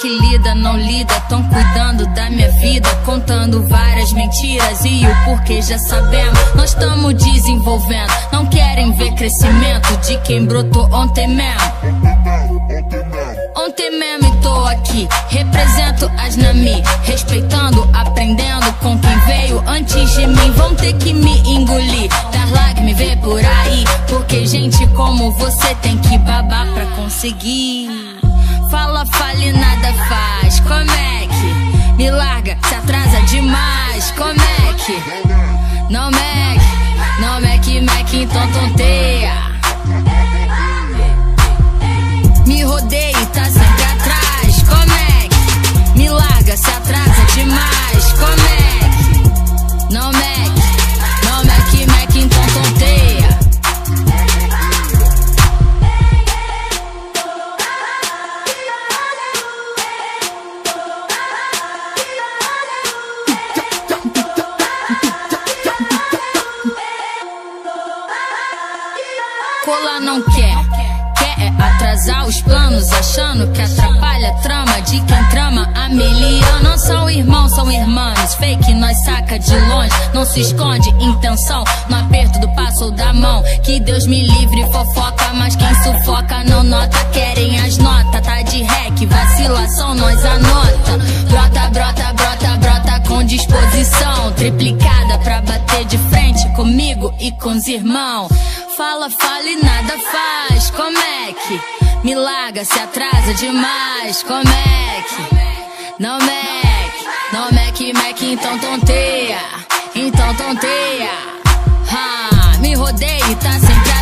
que lida, não lida, tão cuidando da minha vida, contando várias mentiras e o porquê já sabemos. Nós estamos desenvolvendo, não querem ver crescimento de quem brotou ontem mesmo. Ontem mesmo e tô aqui, represento as Nami, respeitando, aprendendo com quem veio antes de mim. Vão ter que me engolir, dar like, me ver por aí, porque gente como você tem que babar pra conseguir. Fala, fale, nada faz, como é que me larga, se atrasa demais, como é que não meque, então tonteia. Me rodeia e tá sempre atrás, como é que me larga, se atrasa demais, como é que não meque, então tonteia. Cola não quer é atrasar os planos, achando que atrapalha a trama de quem trama a milhão. Não são irmãos, são irmãs, fake nós saca de longe, não se esconde intenção no aperto do passo ou da mão. Que Deus me livre fofoca, mas quem sufoca não nota, querem as notas, tá de rec, vacilação nós anota. Brota com disposição triplicada pra bater de frente comigo e com os irmãos. Fala, fale, nada faz, como é que me larga, se atrasa demais, como é que não meque, então tonteia, me rodeia e tá sempre